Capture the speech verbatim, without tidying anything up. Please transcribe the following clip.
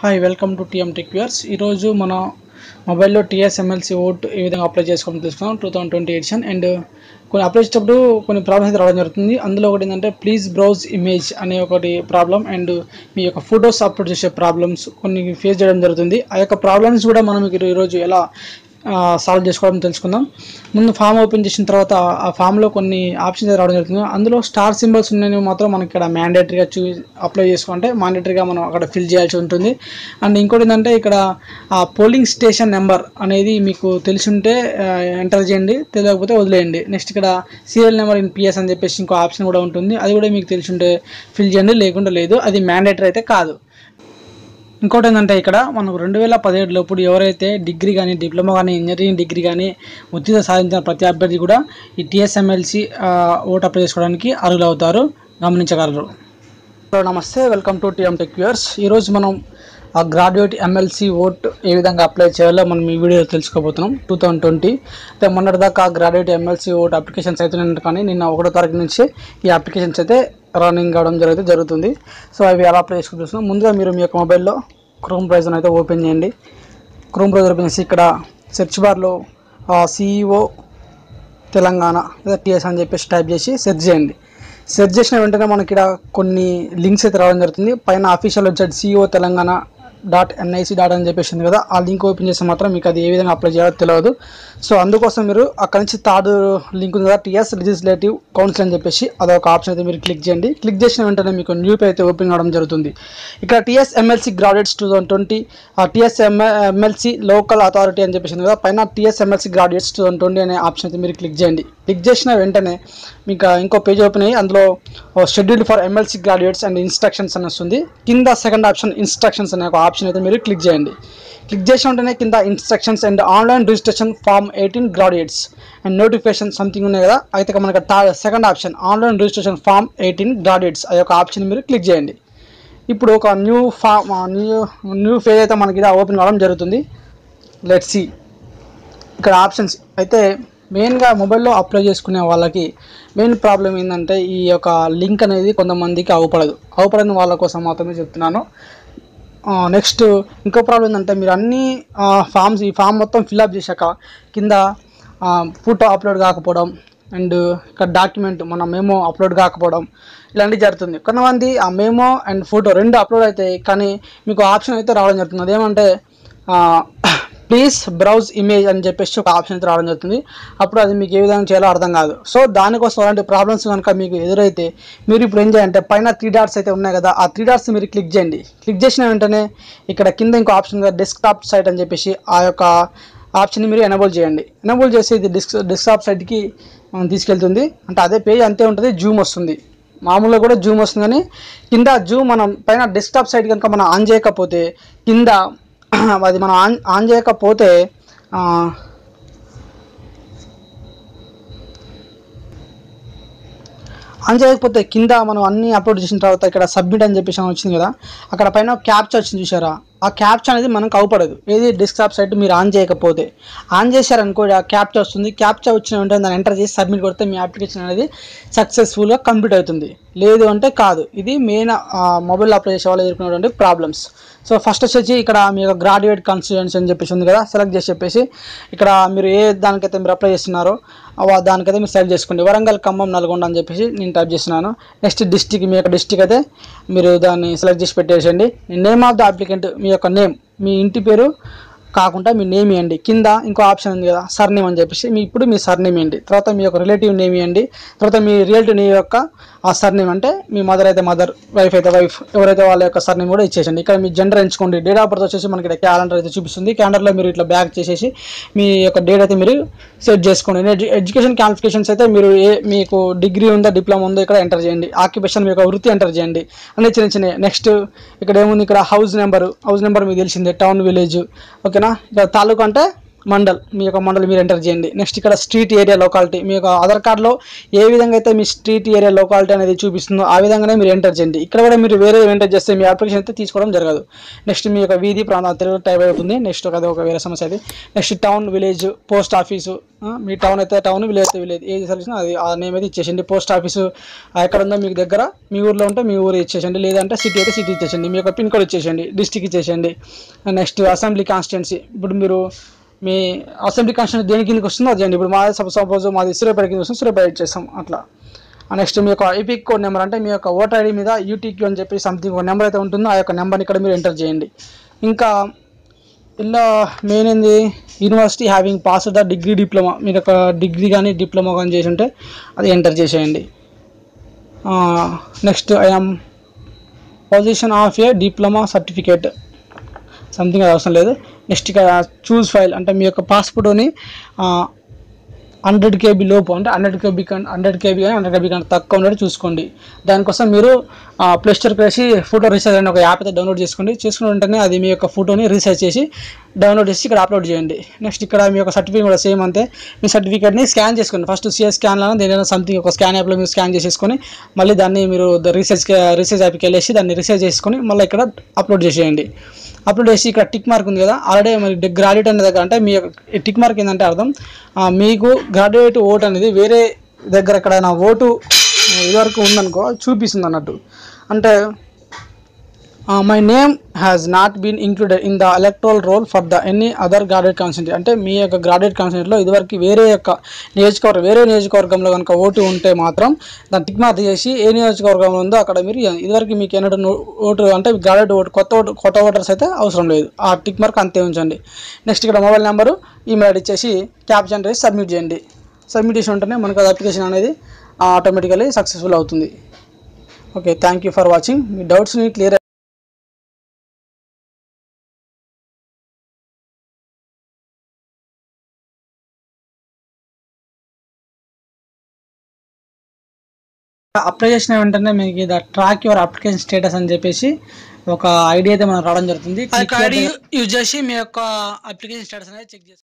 Hi welcome to TM tech viewers. ఈరోజు మన మొబైల్లో టీఎస్ఎంఎల్సి ఓట్ ఏ విధంగా అప్లై చేసుకోవడం తెలుసుకున్నాం two thousand twenty edition. And కొన్ని అప్లై చేసేటప్పుడు కొన్ని ప్రాబ్లమ్స్ అయితే రావడం జరుగుతుంది. అందులో ఒకటి ఏంటంటే ప్లీజ్ బ్రౌజ్ ఇమేజ్ అనే ఒకటి ప్రాబ్లం అండ్ మీ యొక్క ఫొటోస్ అప్లోడ్ చేసే ప్రాబ్లమ్స్ కొన్ని ఫేస్ చేయడం జరుగుతుంది. ఆ యొక్క ప్రాబ్లమ్స్ కూడా మనం ఈరోజు ఎలా సాల్వ్ చేసుకోవడం తెలుసుకుందాం. ముందు ఫామ్ ఓపెన్ చేసిన తర్వాత ఆ ఫామ్లో కొన్ని ఆప్షన్స్ రావడం జరుగుతుంది. అందులో స్టార్ సింబల్స్ ఉన్నవి మాత్రం మనకి ఇక్కడ మ్యాండేటరీగా చూ అప్లై చేసుకుంటే మ్యాండేటరీగా మనం అక్కడ ఫిల్ చేయాల్సి ఉంటుంది. అండ్ ఇంకోటి ఏంటంటే ఇక్కడ ఆ పోలింగ్ స్టేషన్ నెంబర్ అనేది మీకు తెలిసి ఉంటే ఎంటర్ చేయండి, తెలియకపోతే వదిలేయండి. నెక్స్ట్ ఇక్కడ సీరియల్ నెంబర్ ఇన్ పిఎస్ అని చెప్పేసి ఇంకో ఆప్షన్ కూడా ఉంటుంది. అది కూడా మీకు తెలిసి ఉంటే ఫిల్ చేయండి, లేకుండా లేదు. అది మ్యాండేటరీ అయితే కాదు. ఇంకోటి ఏంటంటే ఇక్కడ మనకు రెండు వేల పదిహేడులో ఇప్పుడు ఎవరైతే డిగ్రీ కానీ డిప్లొమా కానీ ఇంజనీరింగ్ డిగ్రీ కానీ ఉత్తీర్ణ సాధించిన ప్రతి అభ్యర్థి కూడా ఈ టీఎస్ఎంఎల్సి ఓట్ అప్లై చేసుకోవడానికి అర్హులు అవుతారు, గమనించగలరు. హలో నమస్తే, welcome to TM tech viewers. ఈరోజు మనం ఆ గ్రాడ్యుయేట్ ఎంఎల్సి ఓట్ ఏ విధంగా అప్లై చేయాలో మనం ఈ వీడియోలో తెలుసుకోబోతున్నాం. టూ థౌసండ్ ట్వంటీ అయితే మొన్నటిదాకా గ్రాడ్యుయేట్ ఎంఎల్సి ఓట్ అప్లికేషన్స్ అవుతున్నాయి, కానీ నిన్న ఒకటో తారీఖు నుంచి ఈ అప్లికేషన్స్ అయితే రన్నింగ్ కావడం జరిగితే జరుగుతుంది. సో అవి ఎలా అప్లై చేసుకుంటున్నాం. ముందుగా మీరు మీ యొక్క మొబైల్లో క్రోమ్ బ్రౌజర్ అయితే ఓపెన్ చేయండి. క్రోమ్ బ్రౌజర్ ఓపెన్ చేసి ఇక్కడ సెర్చ్ బార్లో సిఇఓ తెలంగాణ లేదా టీఎస్ అని చెప్పేసి టైప్ చేసి సెర్చ్ చేయండి. సెర్చ్ చేసిన వెంటనే మనకి ఇక్కడ కొన్ని లింక్స్ అయితే రావడం జరుగుతుంది. పైన official website CEO Telangana dot NIC dot అని చెప్పేసి ఉంది కదా, ఆ లింక్ ఓపెన్ చేస్తే మాత్రం మీకు అది ఏ విధంగా అప్లై చేయాలో తెలియదు. సో అందుకోసం మీరు అక్కడ నుంచి థర్డ్ లింక్ ఉంది కదా, టీఎస్ లెజిస్లేటివ్ కౌన్సిల్ అని చెప్పేసి అదొక ఆప్షన్ అయితే మీరు క్లిక్ చేయండి. క్లిక్ చేసిన వెంటనే మీకు న్యూ పేజ్ అయితే ఓపెన్ అవ్వడం జరుగుతుంది. ఇక్కడ TSMLC graduates two thousand twenty TSMLC local authority అని చెప్పేసి ఉంది కదా, పైన TSMLC graduates two thousand twenty అనే ఆప్షన్ అయితే మీరు క్లిక్ చేయండి. క్లిక్ చేసిన వెంటనే మీకు ఇంకో పేజ్ ఓపెన్ అయ్యి అందులో scheduled for MLC graduates and instructions అని వస్తుంది. కింద సెకండ్ ఆప్షన్ ఇన్స్ట్రక్షన్స్ అనే ఒక ఆప్షన్ అయితే మీరు క్లిక్ చేయండి. క్లిక్ చేసిన వెంటనే కింద instructions and online registration form eighteen graduates and notification something ఉన్నాయి కదా, అయితే మనకి second option online registration form eighteen graduates ఆ యొక్క ఆప్షన్ మీరు క్లిక్ చేయండి. ఇప్పుడు ఒక new form new new page అయితే మనకి ఇలా ఓపెన్ కావడం జరుగుతుంది. లెట్స్ సీ ఇక్కడ ఆప్షన్స్ అయితే మెయిన్గా మొబైల్లో అప్లై చేసుకునే వాళ్ళకి మెయిన్ ప్రాబ్లం ఏంటంటే ఈ యొక్క లింక్ అనేది కొంతమందికి అవపడదు. అవపడని వాళ్ళ కోసం మాత్రమే చెప్తున్నాను. నెక్స్ట్ ఇంకో ప్రాబ్లం ఏంటంటే మీరు అన్ని ఫామ్స్ ఈ ఫామ్ మొత్తం ఫిల్అప్ చేశాక కింద ఫోటో అప్లోడ్ కాకపోవడం అండ్ ఇక్కడ డాక్యుమెంట్ మన మెమో అప్లోడ్ కాకపోవడం ఇలాంటివి జరుగుతుంది. కొంతమంది ఆ మెమో అండ్ ఫోటో రెండు అప్లోడ్ అవుతాయి, కానీ మీకు ఆప్షన్ అయితే రావడం జరుగుతుంది. అదేమంటే ప్లీజ్ బ్రౌజ్ ఇమేజ్ అని చెప్పేసి ఒక ఆప్షన్ అయితే రావడం జరుగుతుంది. అప్పుడు అది మీకు ఏ విధంగా చేయాలో అర్థం కాదు. సో దానికోసం అలాంటి ప్రాబ్లమ్స్ కనుక మీకు ఎదురైతే మీరు ఇప్పుడు ఏం చేయాలంటే పైన త్రీ డాట్స్ అయితే ఉన్నాయి కదా, ఆ త్రీ డాట్స్ మీరు క్లిక్ చేయండి. క్లిక్ చేసిన వెంటనే ఇక్కడ కింద ఇంకో ఆప్షన్ కదా డెస్క్టాప్ సైట్ అని చెప్పేసి ఆ యొక్క ఆప్షన్ని మీరు ఎనేబుల్ చేయండి. ఎనేబుల్ చేసి ఇది డిస్క్ డెస్క్టాప్ సైట్కి తీసుకెళ్తుంది. అంటే అదే పేజ్ అంతే ఉంటుంది, జూమ్ వస్తుంది. మామూలుగా కూడా జూమ్ వస్తుంది, కానీ కింద జూమ్ మనం పైన డెస్క్టాప్ సైట్ కనుక మనం ఆన్ చేయకపోతే కింద అది మనం ఆన్ ఆన్ చేయకపోతే ఆన్ చేయకపోతే కింద మనం అన్ని అప్లోడ్ చేసిన తర్వాత ఇక్కడ సబ్మిట్ అని చెప్పేసి వచ్చింది కదా, అక్కడ పైన క్యాప్చా వచ్చింది చూసారా, ఆ క్యాప్చా అనేది మనకు అవపడదు. ఏది డెస్క్టాప్ సైట్ మీరు ఆన్ చేయకపోతే. ఆన్ చేశారనుకో ఆ క్యాప్చా వస్తుంది. క్యాప్చా వచ్చిన వెంటనే దాన్ని ఎంటర్ చేసి సబ్మిట్ కొడితే మీ అప్లికేషన్ అనేది సక్సెస్ఫుల్గా కంప్లీట్ అవుతుంది. లేదు అంటే కాదు. ఇది మెయిన్ మొబైల్ అప్లై చేసే వాళ్ళు ఎదుర్కొనేటువంటి ప్రాబ్లమ్స్. సో ఫస్ట్ వచ్చేసి ఇక్కడ మీ యొక్క గ్రాడ్యుయేట్ కాన్స్టిట్యుయెన్సీ అని చెప్పేసి ఉంది కదా, సెలెక్ట్ చేసి చెప్పేసి ఇక్కడ మీరు ఏ దానికైతే మీరు అప్లై చేస్తున్నారో దానికైతే మీరు సెలెక్ట్ చేసుకోండి. వరంగల్, ఖమ్మం, నల్గొండ అని చెప్పేసి నేను టైప్ చేస్తున్నాను. నెక్స్ట్ డిస్టిక్, మీ యొక్క డిస్టిక్ అయితే మీరు దాన్ని సెలెక్ట్ చేసి పెట్టేసేయండి. నేమ్ ఆఫ్ ద అప్లికెంట్, మీ యొక్క నేమ్, మీ ఇంటి పేరు కాకుండా మీ నేమ్ ఇవ్వండి. కింద ఇంకో ఆప్షన్ ఉంది కదా సర్నేమ్ అని చెప్పేసి, మీ ఇప్పుడు మీ సర్నేమ్ ఇవ్వండి. తర్వాత మీ యొక్క రిలేటివ్ నేమ్ ఇవ్వండి. తర్వాత మీ రిలేటివ్ నేమ్ యొక్క ఆ సర్నేమ్ అంటే మీ మదర్ అయితే మదర్, వైఫ్ అయితే వైఫ్, ఎవరైతే వాళ్ళ యొక్క సర్నేమ్ కూడా ఇచ్చేసండి. ఇక్కడ మీ జెండర్ ఎంచుకోండి. డేట్ ఆఫ్ బర్త్ వచ్చేసి మనకి ఇక్కడ క్యాలెండర్ అయితే చూపిస్తుంది. క్యాలెండర్లో మీరు ఇట్లా బ్యాక్ చేసేసి మీ యొక్క డేట్ అయితే మీరు సెట్ చేసుకోండి. ఎడ్యుకేషన్ క్వాలిఫికేషన్స్ అయితే మీరు ఏ మీకు డిగ్రీ ఉందా డిప్లొమా ఉందో ఇక్కడ ఎంటర్ చేయండి. ఆక్యుపేషన్ మీ యొక్క వృత్తి ఎంటర్ చేయండి అనే చిన్న చిన్న. నెక్స్ట్ ఇక్కడ ఏముంది, ఇక్కడ హౌస్ నెంబర్, హౌస్ నెంబర్ మీకు తెలిసిందే, టౌన్, విలేజ్, ఓకేనా. ఇక్కడ తాలూకా అంటే మండల్ మీ యొక్క మండల్ మీరు ఎంటర్ చేయండి. నెక్స్ట్ ఇక్కడ స్ట్రీట్ ఏరియా లొకాలిటీ మీ యొక్క ఆధార్ కార్డులో ఏ విధంగా అయితే మీ స్ట్రీట్ ఏరియా లొకాలిటీ అనేది చూపిస్తుందో ఆ విధంగానే మీరు ఎంటర్ చేయండి. ఇక్కడ కూడా మీరు వేరే ఎంటర్ చేస్తే మీ అప్లికేషన్ అయితే తీసుకోవడం జరగదు. నెక్స్ట్ మీ యొక్క వీధి ప్రాంతం తెలుగు టైప్ అవుతుంది. నెక్స్ట్ అది ఒక వేరే సమస్య అది. Next town village post office మీ టౌన్ అయితే టౌన్ విలేజ్ అయితే విలేజ్ ఏది సర్వీస్ అది ఆ నేమ్ అయితే ఇచ్చేసండి. పోస్ట్ ఆఫీసు ఎక్కడ ఉందో మీకు దగ్గర మీ ఊర్లో ఉంటే మీ ఊరు ఇచ్చేసండి, లేదంటే సిటీ అయితే సిటీ ఇచ్చేసండి. మీ యొక్క పిన్ కోడ్ ఇచ్చేసండి, డిస్టిక్ ఇచ్చేసండి. నెక్స్ట్ అసెంబ్లీ కాన్స్టిట్యున్సీ ఇప్పుడు మీరు మీ అసెంబ్లీ కాన్స్టిట్యూన్సీ దేని కిందకి వస్తుందో అది చేయండి. ఇప్పుడు మాది సపోజ్ మాది సూర్యాపేట కింద వస్తుంది, సూర్యాపేట ఇచ్చేస్తాం అట్లా. నెక్స్ట్ మీ యొక్క ఐపిక్ కోడ్ నెంబర్ అంటే మీ యొక్క ఓటర్ ఐడి మీద యూటీక్యూ అని చెప్పి సంథింగ్ ఒక నెంబర్ అయితే ఉంటుందో ఆ యొక్క నెంబర్ని ఇక్కడ మీరు ఎంటర్ చేయండి. ఇంకా ఇలా మెయిన్ ఏంది university having pass the degree diploma మీరు ఒక డిగ్రీ కానీ డిప్లొమా కానీ చేసి ఉంటే అది ఎంటర్ చేసేయండి. Next I am position of a diploma certificate something అది అవసరం లేదు. నెక్స్ట్ ఇక్కడ చూస్ ఫైల్ అంటే మీ యొక్క పాస్పోర్ట్ని హండ్రెడ్ కేబీ లోపు అంటే హండ్రెడ్ కేబీ కన్నా హండ్రెడ్ కేబీ కానీ హండ్రెడ్ కేబీ కన్నా తక్కువ ఉన్నట్టు చూసుకోండి. దానికోసం మీరు ప్లే స్టోర్కి వేసి ఫోటో రీసైజ్ అనే ఒక యాప్ అయితే డౌన్లోడ్ చేసుకోండి. చేసుకున్న వెంటనే అది మీ యొక్క ఫోటోని రీసైజ్ చేసి డౌన్లోడ్ చేసి ఇక్కడ అప్లోడ్ చేయండి. నెక్స్ట్ ఇక్కడ మీ యొక్క సర్టిఫికేట్ కూడా సేమ్ అంతే. మీ సర్టిఫికేట్ని స్కాన్ చేసుకోండి. ఫస్ట్ సిఎస్ స్కాన్లో దేనికైనా సంథింగ్ ఒక స్కాన్ యాప్లో మీరు స్కాన్ చేసేసుకొని మళ్ళీ దాన్ని మీరు రీసైజ్ రీసైజ్ యాప్కి వెళ్ళేసి దాన్ని రీసైజ్ చేసుకొని మళ్ళీ ఇక్కడ అప్లోడ్ చేసేయండి. అప్లోడ్ చేసి ఇక్కడ టిక్ మార్క్ ఉంది కదా ఆల్రెడీ మరి గ్రాడ్యుయేట్ అనే దగ్గర అంటే మీ టిక్ మార్క్ ఏంటంటే అర్థం మీకు గ్రాడ్యుయేట్ ఓటు అనేది వేరే దగ్గర ఎక్కడైనా ఓటు ఇదివరకు ఉందనుకో చూపిస్తుంది అన్నట్టు. అంటే my name has not been included in the electoral roll for the any other graduate constituency అంటే మీ యొక్క గ్రాడ్యుయేట్ కాన్స్టిట్యూన్సీలో ఇదివరకు వేరే యొక్క నియోజకవర్గం వేరే నియోజకవర్గంలో కనుక ఓటు ఉంటే మాత్రం దాన్ని టిక్ మార్క్ చేసి ఏ నియోజకవర్గంలో ఉందో అక్కడ మీరు ఇదివరకు మీకు ఏనాడు ఓటు అంటే గ్రాడ్యుయేట్ ఓటు కొత్త ఓటు కొత్త ఓటర్స్ అయితే అవసరం లేదు. ఆ టిక్ మార్క్ అంతే ఉంచండి. నెక్స్ట్ ఇక్కడ మొబైల్ నెంబరు ఈమెయిల్ ఐడి ఇచ్చేసి క్యాప్షన్ చేసి సబ్మిట్ చేయండి. సబ్మిట్ చేసి ఉంటేనే మనకు అది అప్లికేషన్ అనేది ఆటోమేటికలీ సక్సెస్ఫుల్ అవుతుంది. Okay, thank you for watching. మీ డౌట్స్ని క్లియర్ అప్లై చేసిన వెంటనే మీకు ఇది ట్రాక్ యువర్ అప్లికేషన్ స్టేటస్ అని చెప్పేసి ఒక ఐడి అయితే మనకు రావడం జరుగుతుంది. ఐడి యూజ్ చేసి మీ యొక్క అప్లికేషన్ స్టేటస్ అనేది చెక్ చేసుకోండి.